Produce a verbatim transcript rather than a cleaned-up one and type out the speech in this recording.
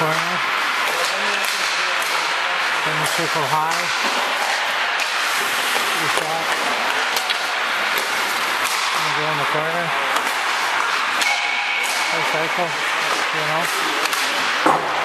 corner. Then the circle high. Good shot. And go in the corner. Nice cycle, you know.